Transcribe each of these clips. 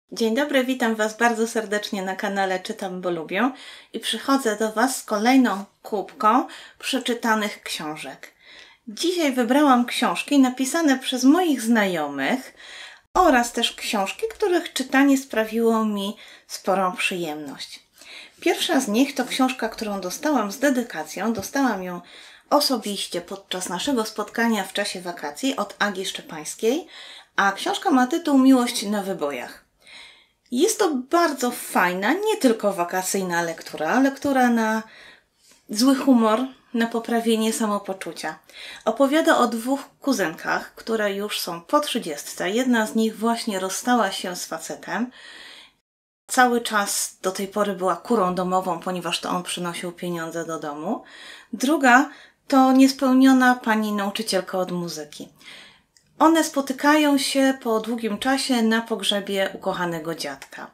Dzień dobry, witam Was bardzo serdecznie na kanale Czytam, bo lubię i przychodzę do Was z kolejną kubką przeczytanych książek. Dzisiaj wybrałam książki napisane przez moich znajomych oraz też książki, których czytanie sprawiło mi sporą przyjemność. Pierwsza z nich to książka, którą dostałam z dedykacją. Dostałam ją osobiście podczas naszego spotkania w czasie wakacji od Agi Szczepańskiej, a książka ma tytuł Miłość na wybojach. Jest to bardzo fajna, nie tylko wakacyjna lektura na zły humor, na poprawienie samopoczucia. Opowiada o dwóch kuzynkach, które już są po 30. Jedna z nich właśnie rozstała się z facetem. Cały czas do tej pory była kurą domową, ponieważ to on przynosił pieniądze do domu. Druga to niespełniona pani nauczycielka od muzyki. One spotykają się po długim czasie na pogrzebie ukochanego dziadka.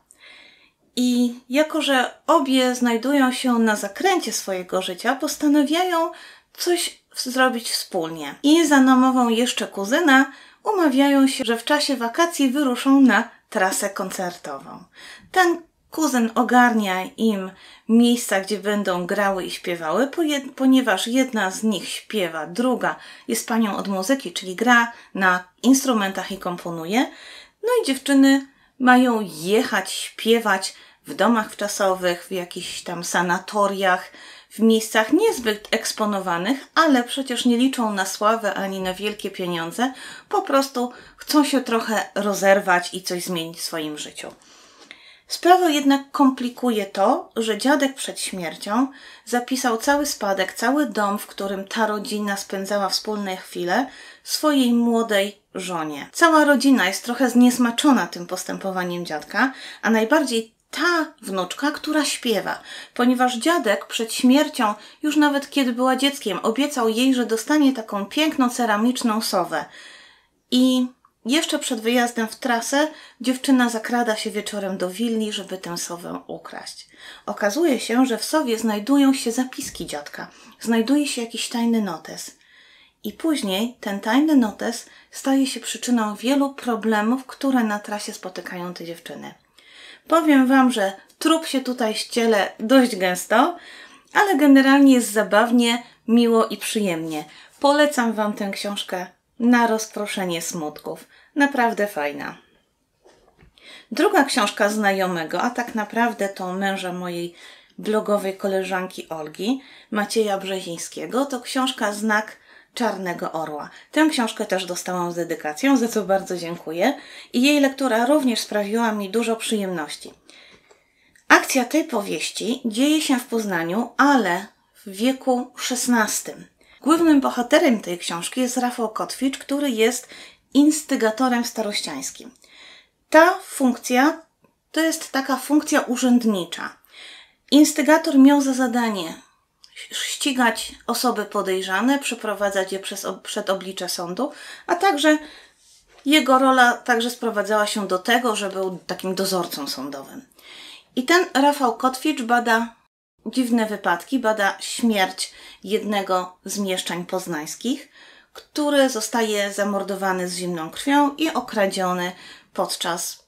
I jako że obie znajdują się na zakręcie swojego życia, postanawiają coś zrobić wspólnie. I za namową jeszcze kuzyna umawiają się, że w czasie wakacji wyruszą na trasę koncertową. Ten kuzyn ogarnia im miejsca, gdzie będą grały i śpiewały, ponieważ jedna z nich śpiewa, druga jest panią od muzyki, czyli gra na instrumentach i komponuje. No i dziewczyny mają jechać, śpiewać w domach wczasowych, w jakichś tam sanatoriach, w miejscach niezbyt eksponowanych, ale przecież nie liczą na sławę ani na wielkie pieniądze, po prostu chcą się trochę rozerwać i coś zmienić w swoim życiu. Sprawę jednak komplikuje to, że dziadek przed śmiercią zapisał cały spadek, cały dom, w którym ta rodzina spędzała wspólne chwile, swojej młodej żonie. Cała rodzina jest trochę zniesmaczona tym postępowaniem dziadka, a najbardziej ta wnuczka, która śpiewa, ponieważ dziadek przed śmiercią, już nawet kiedy była dzieckiem, obiecał jej, że dostanie taką piękną ceramiczną sowę. I jeszcze przed wyjazdem w trasę dziewczyna zakrada się wieczorem do willi, żeby tę sowę ukraść. Okazuje się, że w sowie znajdują się zapiski dziadka. Znajduje się jakiś tajny notes. I później ten tajny notes staje się przyczyną wielu problemów, które na trasie spotykają te dziewczyny. Powiem Wam, że trup się tutaj ściele dość gęsto, ale generalnie jest zabawnie, miło i przyjemnie. Polecam Wam tę książkę na rozproszenie smutków. Naprawdę fajna. Druga książka znajomego, a tak naprawdę to męża mojej blogowej koleżanki Olgi, Macieja Brzezińskiego, to książka Znak Czarnego Orła. Tę książkę też dostałam z dedykacją, za co bardzo dziękuję i jej lektura również sprawiła mi dużo przyjemności. Akcja tej powieści dzieje się w Poznaniu, ale w wieku XVI. Głównym bohaterem tej książki jest Rafał Kotwicz, który jest instygatorem starościańskim. Ta funkcja to jest taka funkcja urzędnicza. Instygator miał za zadanie ścigać osoby podejrzane, przeprowadzać je przed oblicze sądu, a także jego rola także sprowadzała się do tego, że był takim dozorcą sądowym. I ten Rafał Kotwicz bada dziwne wypadki, bada śmierć jednego z mieszczań poznańskich, który zostaje zamordowany z zimną krwią i okradziony podczas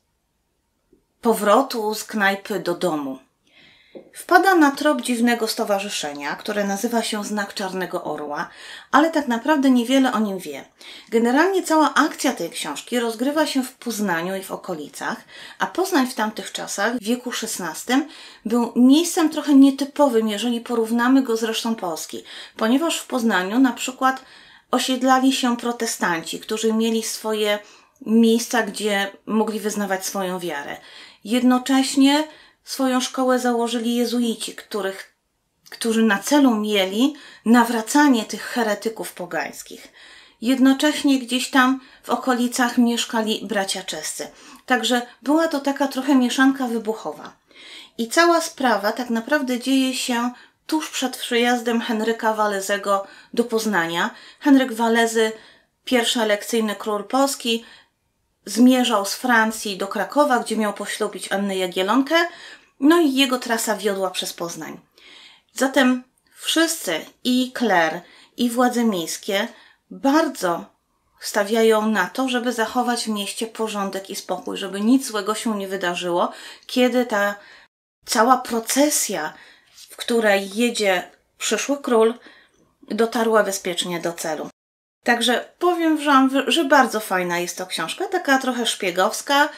powrotu z knajpy do domu. Wpada na trop dziwnego stowarzyszenia, które nazywa się Znak Czarnego Orła, ale tak naprawdę niewiele o nim wie. Generalnie cała akcja tej książki rozgrywa się w Poznaniu i w okolicach, a Poznań w tamtych czasach, w wieku XVI, był miejscem trochę nietypowym, jeżeli porównamy go z resztą Polski, ponieważ w Poznaniu na przykład osiedlali się protestanci, którzy mieli swoje miejsca, gdzie mogli wyznawać swoją wiarę. Jednocześnie swoją szkołę założyli jezuici, którzy na celu mieli nawracanie tych heretyków pogańskich. Jednocześnie gdzieś tam w okolicach mieszkali bracia czescy. Także była to taka trochę mieszanka wybuchowa. I cała sprawa tak naprawdę dzieje się tuż przed przyjazdem Henryka Walezego do Poznania. Henryk Walezy, pierwszy elekcyjny król Polski, zmierzał z Francji do Krakowa, gdzie miał poślubić Annę Jagiellonkę, no i jego trasa wiodła przez Poznań. Zatem wszyscy, i kler, i władze miejskie, bardzo stawiają na to, żeby zachować w mieście porządek i spokój, żeby nic złego się nie wydarzyło, kiedy ta cała procesja, w której jedzie przyszły król, dotarła bezpiecznie do celu. Także powiem wam, że bardzo fajna jest to książka, taka trochę szpiegowska,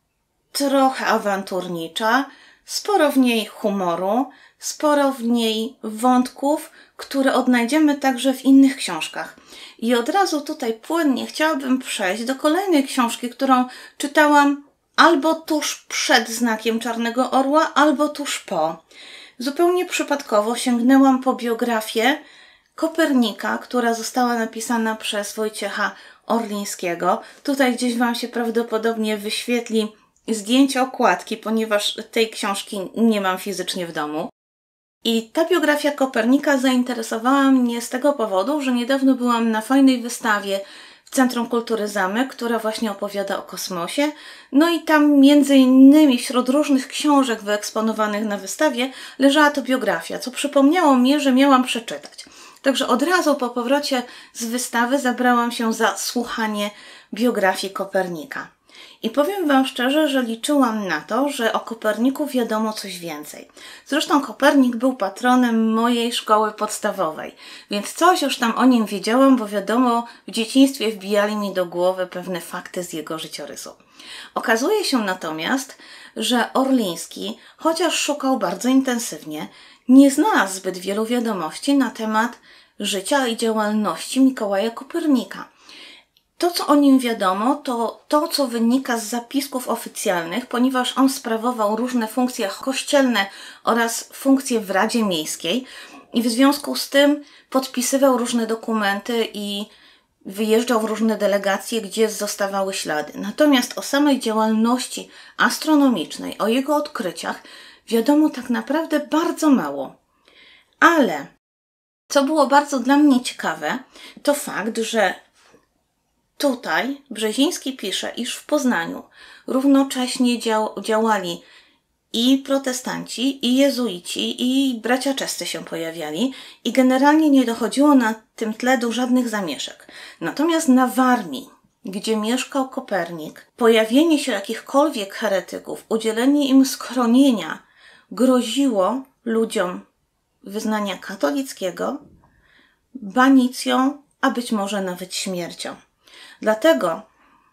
trochę awanturnicza, sporo w niej humoru, sporo w niej wątków, które odnajdziemy także w innych książkach. I od razu tutaj płynnie chciałabym przejść do kolejnej książki, którą czytałam albo tuż przed Znakiem Czarnego Orła, albo tuż po. Zupełnie przypadkowo sięgnęłam po biografię Kopernika, która została napisana przez Wojciecha Orlińskiego. Tutaj gdzieś wam się prawdopodobnie wyświetli zdjęcie okładki, ponieważ tej książki nie mam fizycznie w domu. I ta biografia Kopernika zainteresowała mnie z tego powodu, że niedawno byłam na fajnej wystawie w Centrum Kultury Zamek, która właśnie opowiada o kosmosie. No i tam między innymi wśród różnych książek wyeksponowanych na wystawie leżała to biografia, co przypomniało mi, że miałam przeczytać. Także od razu po powrocie z wystawy zabrałam się za słuchanie biografii Kopernika. I powiem wam szczerze, że liczyłam na to, że o Koperniku wiadomo coś więcej. Zresztą Kopernik był patronem mojej szkoły podstawowej, więc coś już tam o nim wiedziałam, bo wiadomo, w dzieciństwie wbijali mi do głowy pewne fakty z jego życiorysu. Okazuje się natomiast, że Orliński, chociaż szukał bardzo intensywnie, nie znalazł zbyt wielu wiadomości na temat życia i działalności Mikołaja Kopernika. To, co o nim wiadomo, to to, co wynika z zapisków oficjalnych, ponieważ on sprawował różne funkcje kościelne oraz funkcje w Radzie Miejskiej i w związku z tym podpisywał różne dokumenty i wyjeżdżał w różne delegacje, gdzie zostawały ślady. Natomiast o samej działalności astronomicznej, o jego odkryciach wiadomo tak naprawdę bardzo mało. Ale co było bardzo dla mnie ciekawe, to fakt, że tutaj Brzeziński pisze, iż w Poznaniu równocześnie działali i protestanci, i jezuici, i bracia czescy się pojawiali i generalnie nie dochodziło na tym tle do żadnych zamieszek. Natomiast na Warmii, gdzie mieszkał Kopernik, pojawienie się jakichkolwiek heretyków, udzielenie im schronienia groziło ludziom wyznania katolickiego banicją, a być może nawet śmiercią. Dlatego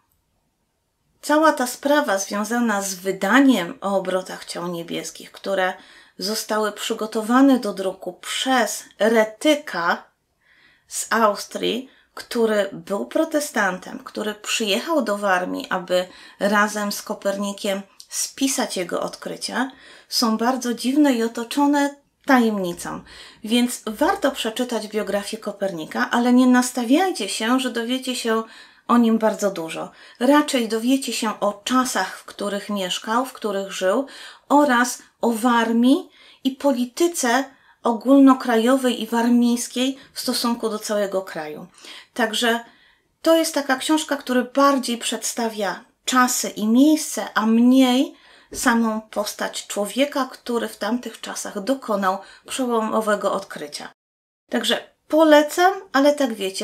cała ta sprawa związana z wydaniem o obrotach ciał niebieskich, które zostały przygotowane do druku przez Retyka z Austrii, który był protestantem, który przyjechał do Warmii, aby razem z Kopernikiem spisać jego odkrycia, są bardzo dziwne i otoczone tajemnicą. Więc warto przeczytać biografię Kopernika, ale nie nastawiajcie się, że dowiecie się o nim bardzo dużo. Raczej dowiecie się o czasach, w których mieszkał, w których żył oraz o Warmii i polityce ogólnokrajowej i warmińskiej w stosunku do całego kraju. Także to jest taka książka, która bardziej przedstawia czasy i miejsce, a mniej samą postać człowieka, który w tamtych czasach dokonał przełomowego odkrycia. Także polecam, ale tak wiecie,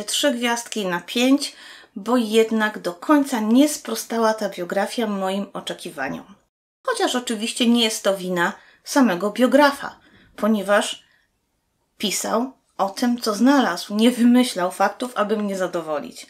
3,5, bo jednak do końca nie sprostała ta biografia moim oczekiwaniom. Chociaż oczywiście nie jest to wina samego biografa, ponieważ pisał o tym, co znalazł, nie wymyślał faktów, aby mnie zadowolić.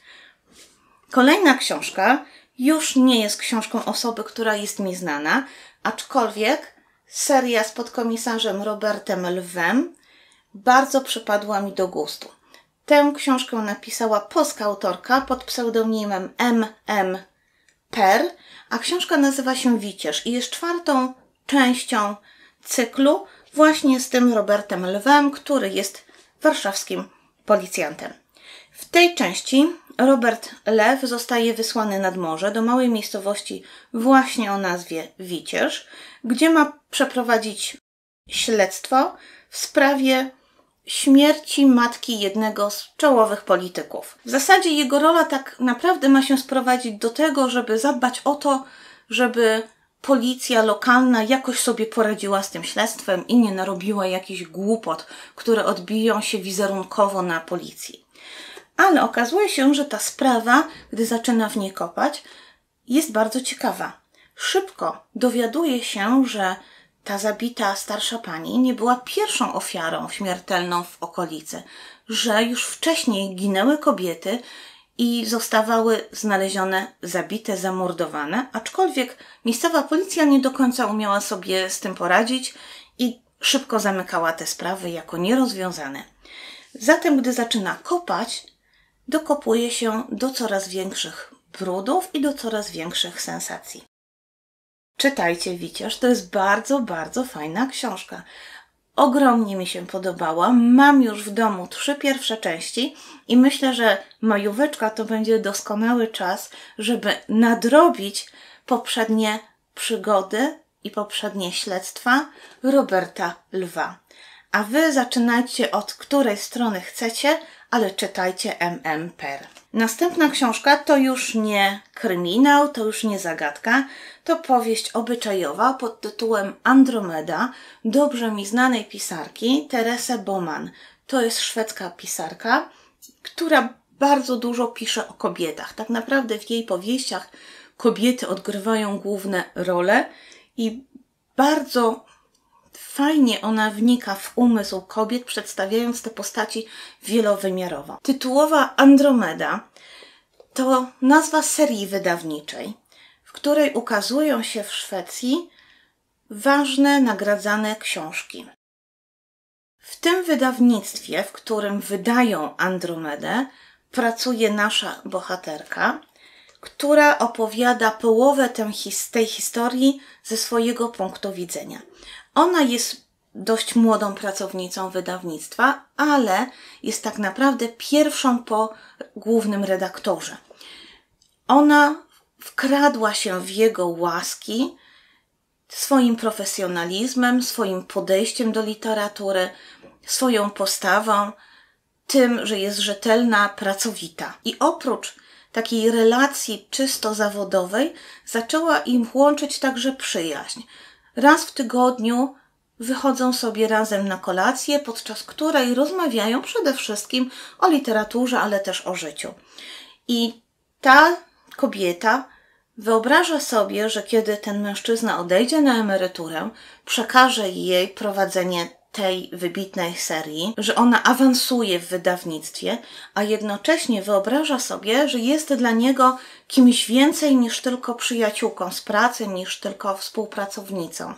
Kolejna książka już nie jest książką osoby, która jest mi znana, aczkolwiek seria z podkomisarzem Robertem Lwem bardzo przypadła mi do gustu. Tę książkę napisała polska autorka pod pseudonimem M.M. Per, a książka nazywa się Wicierz i jest 4. częścią cyklu właśnie z tym Robertem Lwem, który jest warszawskim policjantem. W tej części Robert Lew zostaje wysłany nad morze do małej miejscowości właśnie o nazwie Wicierz, gdzie ma przeprowadzić śledztwo w sprawie śmierci matki jednego z czołowych polityków. W zasadzie jego rola tak naprawdę ma się sprowadzić do tego, żeby zadbać o to, żeby policja lokalna jakoś sobie poradziła z tym śledztwem i nie narobiła jakichś głupot, które odbiją się wizerunkowo na policji. Ale okazuje się, że ta sprawa, gdy zaczyna w niej kopać, jest bardzo ciekawa. Szybko dowiaduje się, że ta zabita starsza pani nie była pierwszą ofiarą śmiertelną w okolicy, że już wcześniej ginęły kobiety i zostawały znalezione zabite, zamordowane, aczkolwiek miejscowa policja nie do końca umiała sobie z tym poradzić i szybko zamykała te sprawy jako nierozwiązane. Zatem, gdy zaczyna kopać, dokopuje się do coraz większych brudów i do coraz większych sensacji. Czytajcie Wicierz, to jest bardzo, bardzo fajna książka. Ogromnie mi się podobała. Mam już w domu 3 pierwsze części i myślę, że majóweczka to będzie doskonały czas, żeby nadrobić poprzednie przygody i poprzednie śledztwa Roberta Lwa. A wy zaczynajcie od której strony chcecie, ale czytajcie M.M. Per. Następna książka to już nie kryminał, to już nie zagadka, to powieść obyczajowa pod tytułem Andromeda, dobrze mi znanej pisarki Terese Boman. To jest szwedzka pisarka, która bardzo dużo pisze o kobietach. Tak naprawdę w jej powieściach kobiety odgrywają główne role i bardzo fajnie ona wnika w umysł kobiet, przedstawiając te postaci wielowymiarowo. Tytułowa Andromeda to nazwa serii wydawniczej, w której ukazują się w Szwecji ważne, nagradzane książki. W tym wydawnictwie, w którym wydają Andromedę, pracuje nasza bohaterka, która opowiada połowę tej historii ze swojego punktu widzenia. Ona jest dość młodą pracownicą wydawnictwa, ale jest tak naprawdę pierwszą po głównym redaktorze. Ona wkradła się w jego łaski swoim profesjonalizmem, swoim podejściem do literatury, swoją postawą, tym, że jest rzetelna, pracowita. I oprócz takiej relacji czysto zawodowej zaczęła im łączyć także przyjaźń. Raz w tygodniu wychodzą sobie razem na kolację, podczas której rozmawiają przede wszystkim o literaturze, ale też o życiu. I ta kobieta wyobraża sobie, że kiedy ten mężczyzna odejdzie na emeryturę, przekaże jej prowadzenie tej wybitnej serii, że ona awansuje w wydawnictwie, a jednocześnie wyobraża sobie, że jest dla niego kimś więcej niż tylko przyjaciółką z pracy, niż tylko współpracownicą.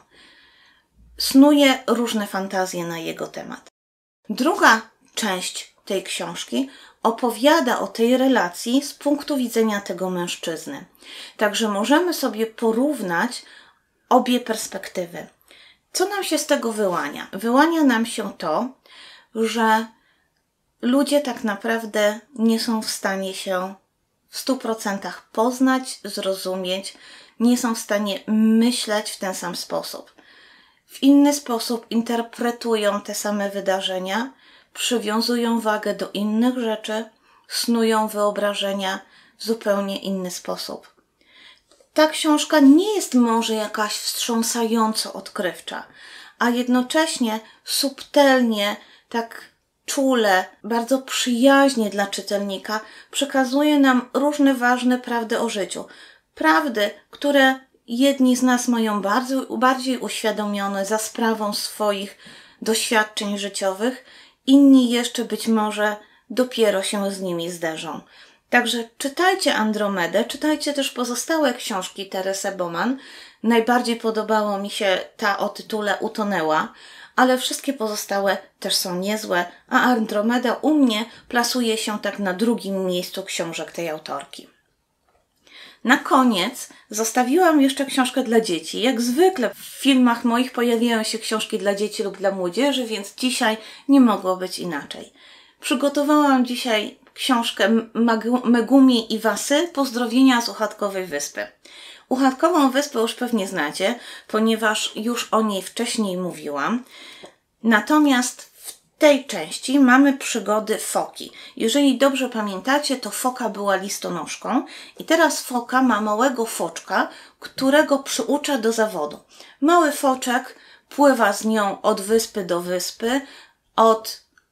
Snuje różne fantazje na jego temat. Druga część tej książki opowiada o tej relacji z punktu widzenia tego mężczyzny. Także możemy sobie porównać obie perspektywy. Co nam się z tego wyłania? Wyłania nam się to, że ludzie tak naprawdę nie są w stanie się w 100% poznać, zrozumieć, nie są w stanie myśleć w ten sam sposób. W inny sposób interpretują te same wydarzenia, przywiązują wagę do innych rzeczy, snują wyobrażenia w zupełnie inny sposób. Ta książka nie jest może jakaś wstrząsająco odkrywcza, a jednocześnie subtelnie, tak czule, bardzo przyjaźnie dla czytelnika przekazuje nam różne ważne prawdy o życiu. Prawdy, które jedni z nas mają bardziej uświadomione za sprawą swoich doświadczeń życiowych, inni jeszcze być może dopiero się z nimi zderzą. Także czytajcie Andromedę, czytajcie też pozostałe książki Teresy Boman. Najbardziej podobało mi się ta o tytule Utonęła, ale wszystkie pozostałe też są niezłe, a Andromeda u mnie plasuje się tak na drugim miejscu książek tej autorki. Na koniec zostawiłam jeszcze książkę dla dzieci. Jak zwykle w filmach moich pojawiają się książki dla dzieci lub dla młodzieży, więc dzisiaj nie mogło być inaczej. Przygotowałam dzisiaj książkę Megumi Iwasy Pozdrowienia z Uchatkowej Wyspy. Uchatkową Wyspę już pewnie znacie, ponieważ już o niej wcześniej mówiłam. Natomiast w tej części mamy przygody foki. Jeżeli dobrze pamiętacie, to foka była listonoszką i teraz foka ma małego foczka, którego przyucza do zawodu. Mały foczek pływa z nią od wyspy do wyspy, od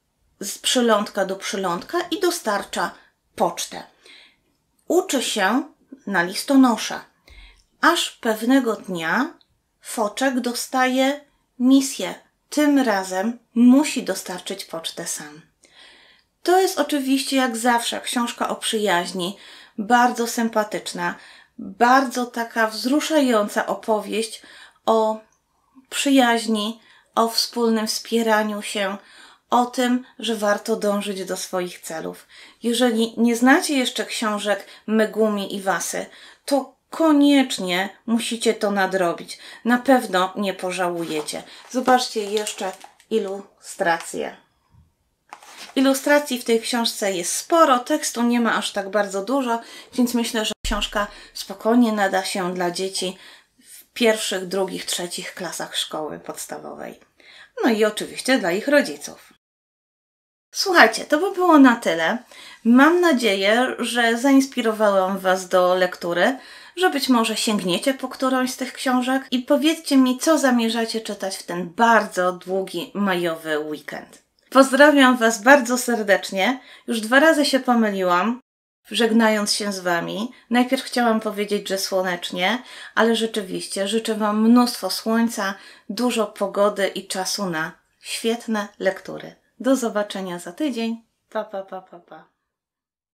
z przylądka do przylądka i dostarcza pocztę. Uczy się na listonosza. Aż pewnego dnia Foczek dostaje misję. Tym razem musi dostarczyć pocztę sam. To jest oczywiście jak zawsze książka o przyjaźni, bardzo sympatyczna, bardzo taka wzruszająca opowieść o przyjaźni, o wspólnym wspieraniu się, o tym, że warto dążyć do swoich celów. Jeżeli nie znacie jeszcze książek Megumi Iwasy, to koniecznie musicie to nadrobić. Na pewno nie pożałujecie. Zobaczcie jeszcze ilustracje. Ilustracji w tej książce jest sporo, tekstu nie ma aż tak bardzo dużo, więc myślę, że książka spokojnie nada się dla dzieci w pierwszych, drugich, trzecich klasach szkoły podstawowej. No i oczywiście dla ich rodziców. Słuchajcie, to by było na tyle. Mam nadzieję, że zainspirowałam Was do lektury, że być może sięgniecie po którąś z tych książek i powiedzcie mi, co zamierzacie czytać w ten bardzo długi majowy weekend. Pozdrawiam Was bardzo serdecznie. Już 2 razy się pomyliłam, żegnając się z Wami. Najpierw chciałam powiedzieć, że słonecznie, ale rzeczywiście życzę Wam mnóstwo słońca, dużo pogody i czasu na świetne lektury. Do zobaczenia za tydzień. Pa, pa, pa, pa, pa.